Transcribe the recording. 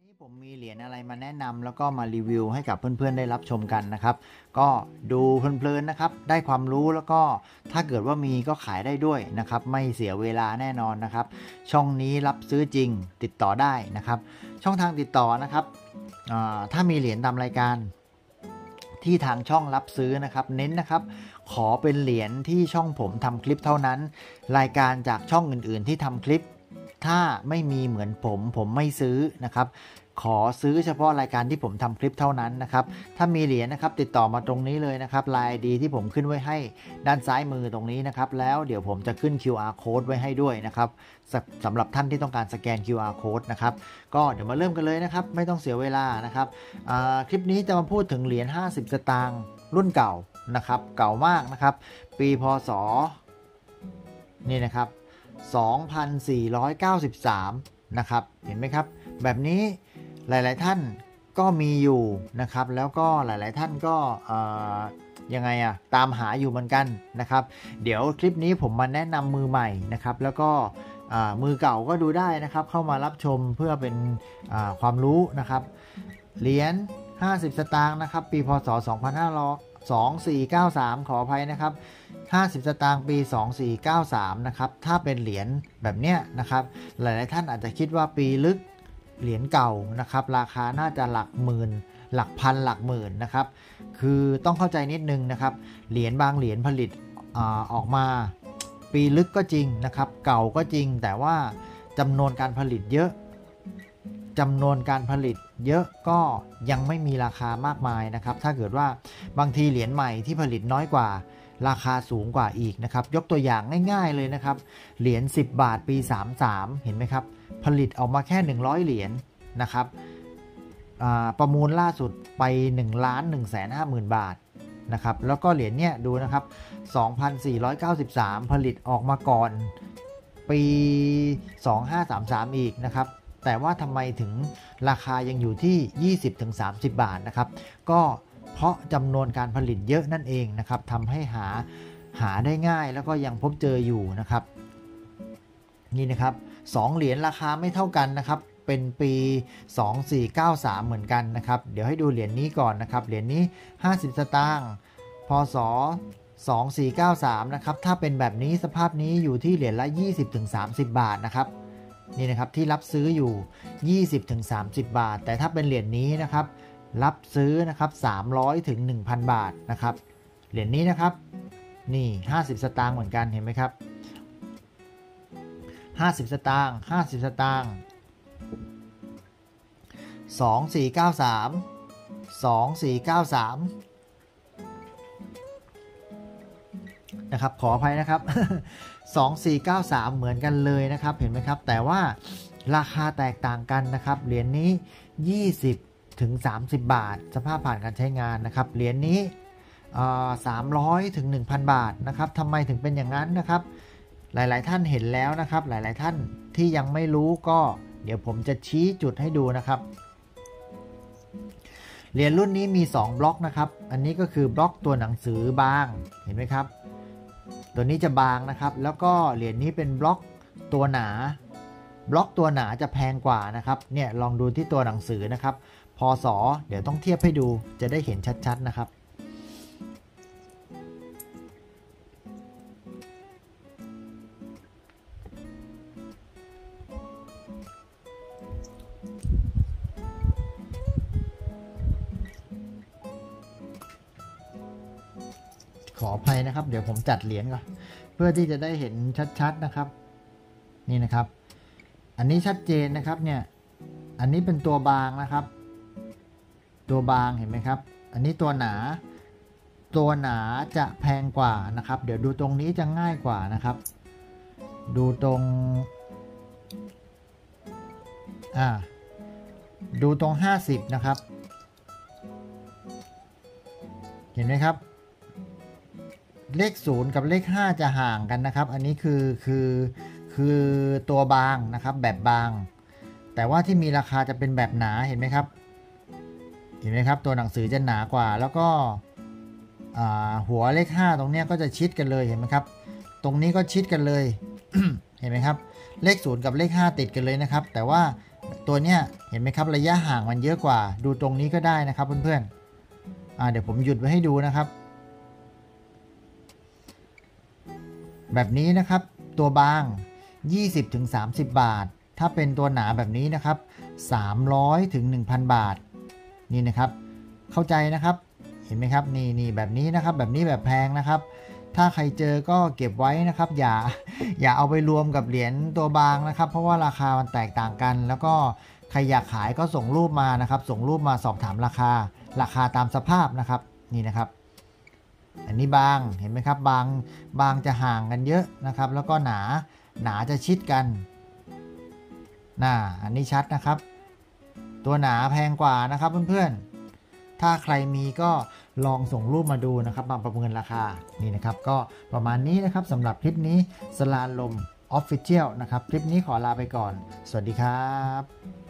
นี่ผมมีเหรียญอะไรมาแนะนำแล้วก็มารีวิวให้กับเพื่อนๆได้รับชมกันนะครับก็ดูเพลินๆนะครับได้ความรู้แล้วก็ถ้าเกิดว่ามีก็ขายได้ด้วยนะครับไม่เสียเวลาแน่นอนนะครับช่องนี้รับซื้อจริงติดต่อได้นะครับช่องทางติดต่อนะครับถ้ามีเหรียญตามรายการที่ทางช่องรับซื้อนะครับเน้นนะครับขอเป็นเหรียญที่ช่องผมทำคลิปเท่านั้นรายการจากช่องอื่นๆที่ทำคลิปถ้าไม่มีเหมือนผมไม่ซื้อนะครับขอซื้อเฉพาะรายการที่ผมทำคลิปเท่านั้นนะครับถ้ามีเหรียญนะครับติดต่อมาตรงนี้เลยนะครับไลน์ดีที่ผมขึ้นไว้ให้ด้านซ้ายมือตรงนี้นะครับแล้วเดี๋ยวผมจะขึ้น QR code ไว้ให้ด้วยนะครับสำหรับท่านที่ต้องการสแกน QR code นะครับก็เดี๋ยวมาเริ่มกันเลยนะครับไม่ต้องเสียเวลานะครับคลิปนี้จะมาพูดถึงเหรียญ50สตางค์รุ่นเก่านะครับเก่ามากนะครับปีพศนี่นะครับ2493นะครับเห็นไหมครับแบบนี้หลายๆท่านก็มีอยู่นะครับแล้วก็หลายๆท่านก็ยังไงตามหาอยู่เหมือนกันนะครับเดี๋ยวคลิปนี้ผมมาแนะนำมือใหม่นะครับแล้วก็มือเก่าก็ดูได้นะครับเข้ามารับชมเพื่อเป็นความรู้นะครับเหรียญ50สตางค์นะครับปีพศ2493ขออภัยนะครับ50สตางค์ปี2493นะครับถ้าเป็นเหรียญแบบเนี้ยนะครับหลายๆท่านอาจจะคิดว่าปีลึกเหรียญเก่านะครับราคาน่าจะหลักหมื่นหลักพันหลักหมื่นนะครับคือต้องเข้าใจนิดนึงนะครับเหรียญบางเหรียญผลิตออกมาปีลึกก็จริงนะครับเก่าก็จริงแต่ว่าจำนวนการผลิตเยอะก็ยังไม่มีราคามากมายนะครับถ้าเกิดว่าบางทีเหรียญใหม่ที่ผลิตน้อยกว่าราคาสูงกว่าอีกนะครับยกตัวอย่างง่ายๆเลยนะครับเหรียญ10บาทปี33เห็นไหมครับผลิตออกมาแค่100เหรียญนะครับประมูลล่าสุดไป1,150,000 บาทนะครับแล้วก็เหรียญเนี้ยดูนะครับ2493ผลิตออกมาก่อนปี2533อีกนะครับแต่ว่าทำไมถึงราคายังอยู่ที่ 20-30 บาทนะครับก็เพราะจำนวนการผลิตเยอะนั่นเองนะครับทำให้หาได้ง่ายแล้วก็ยังพบเจออยู่นะครับนี่นะครับ2เหรียญราคาไม่เท่ากันนะครับเป็นปี2493เหมือนกันนะครับเดี๋ยวให้ดูเหรียญนี้ก่อนนะครับเหรียญนี้50สตางค์พศ2493นะครับถ้าเป็นแบบนี้สภาพนี้อยู่ที่เหรียญละ 20-30 บาทนะครับนี่นะครับที่รับซื้ออยู่ 20-30 บาทแต่ถ้าเป็นเหรียญนี้นะครับรับซื้อนะครับ300 ถึง 1,000 บาทนะครับเหรียญนี้นะครับนี่50สตางค์เหมือนกันเห็นไหมครับ50สตางค์50สตางค์2493นะครับขออภัยนะครับ2493เหมือนกันเลยนะครับเห็นไหมครับแต่ว่าราคาแตกต่างกันนะครับเหรียญนี้20-30 บาทสภาพผ่านการใช้งานนะครับเหรียญนี้300 ถึง 1,000 บาทนะครับทำไมถึงเป็นอย่างนั้นนะครับหลายๆท่านเห็นแล้วนะครับหลายๆท่านที่ยังไม่รู้ก็เดี๋ยวผมจะชี้จุดให้ดูนะครับเหรียญรุ่นนี้มี2บล็อกนะครับอันนี้ก็คือบล็อกตัวหนังสือบางเห็นไหมครับตัวนี้จะบางนะครับแล้วก็เหรียญนี้เป็นบล็อกตัวหนาบล็อกตัวหนาจะแพงกว่านะครับเนี่ยลองดูที่ตัวหนังสือนะครับพศเดี๋ยวต้องเทียบให้ดูจะได้เห็นชัดๆนะครับขออภัยนะครับเดี๋ยวผมจัดเหรียญก่อนเพื่อที่จะได้เห็นชัดๆนะครับนี่นะครับอันนี้ชัดเจนนะครับเนี่ยอันนี้เป็นตัวบางนะครับตัวบางเห็นไหมครับอันนี้ตัวหนาจะแพงกว่านะครับเดี๋ยวดูตรงนี้จะง่ายกว่านะครับดูตรงดูตรง50นะครับเห็นไหมครับเลข0กับเลข5จะห่างกันนะครับอันนี้คือตัวบางนะครับแบบบางแต่ว่าที่มีราคาจะเป็นแบบหนาเห็นไหมครับตัวหนังสือจะหนากว่าแล้วก็หัวเลข5ตรงนี้ก็จะชิดกันเลยเห็นไหมครับตรงนี้ก็ชิดกันเลย เห็นไหมครับเลข0กับเลข5ติดกันเลยนะครับแต่ว่าตัวเนี้ยเห็นไหมครับระยะห่างมันเยอะกว่าดูตรงนี้ก็ได้นะครับเพื่อนๆเดี๋ยวผมหยุดไว้ให้ดูนะครับแบบนี้นะครับตัวบาง 20-30 บาทถ้าเป็นตัวหนาแบบนี้นะครับ300-1,000 บาทนี่นะครับเข้าใจนะครับเห็นไหมครับนี่แบบนี้นะครับแบบนี้แบบแพงนะครับถ้าใครเจอก็เก็บไว้นะครับอย่าเอาไปรวมกับเหรียญตัวบางนะครับเพราะว่าราคามันแตกต่างกันแล้วก็ใครอยากขายก็ส่งรูปมานะครับส่งรูปมาสอบถามราคาตามสภาพนะครับนี่นะครับอันนี้บางเห็นไหมครับบางจะห่างกันเยอะนะครับแล้วก็หนาจะชิดกันอันนี้ชัดนะครับตัวหนาแพงกว่านะครับเพื่อนๆถ้าใครมีก็ลองส่งรูปมาดูนะครับมาประเมินราคานี่นะครับก็ประมาณนี้นะครับสำหรับคลิปนี้สลาลม Official นะครับคลิปนี้ขอลาไปก่อนสวัสดีครับ